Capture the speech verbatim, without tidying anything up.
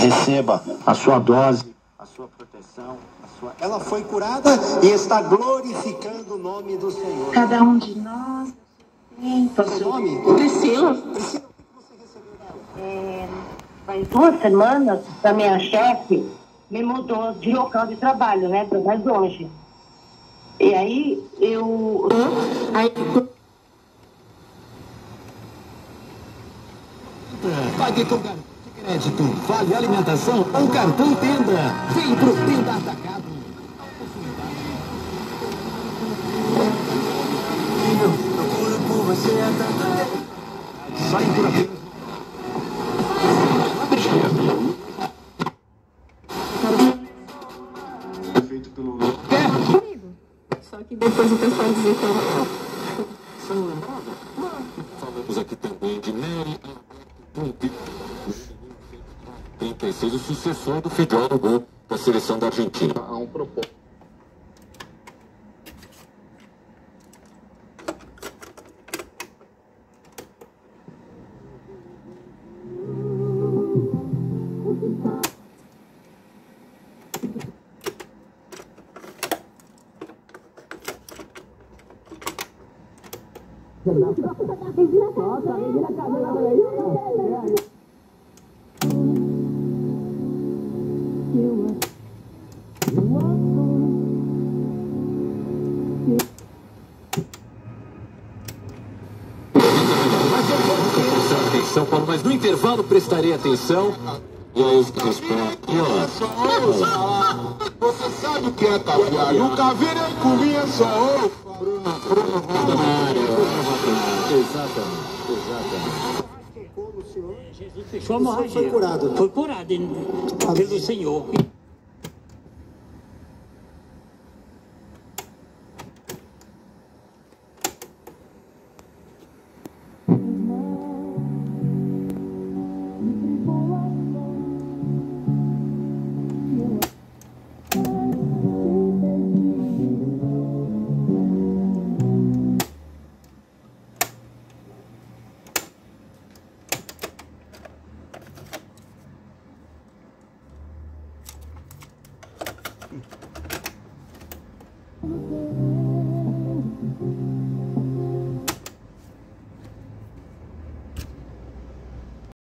receba a sua dose, a sua proteção. A sua... Ela foi curada e está glorificando o nome do Senhor. Cada um de nós tem Seu nome? Priscila. Priscila, o que você recebeu dela? É, faz duas semanas, a minha chefe me mudou de local de trabalho, né, para mais longe. E aí, eu... Aí... Pague com cartão de crédito, vale alimentação ou cartão Tenda. Vem pro Tenda Atacado. Procuro por você há tanto tempo. Sai por aqui. Feito pelo... Só que depois o pessoal dizia que eu... Falamos aqui também de Mary. Tem que ser o sucessor do Fidel no gol da seleção da Argentina. Há um propósito. Atenção, Paulo, mas no intervalo prestarei atenção. E aí, responde. Você sabe o que é caviar? E o caviar ele comia só ovo. Bruno, Bruno, Bruno, exatamente, exatamente. Jesus fechou a hemorragia. Foi curado. Foi curado pelo Senhor.